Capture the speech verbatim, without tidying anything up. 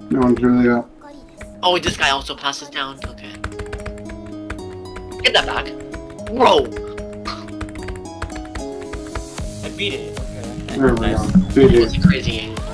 No one's really up. Oh, this guy also passes down. Okay. Get that back. Whoa! I beat it. Okay. There we Nice. go. It G was G. crazy.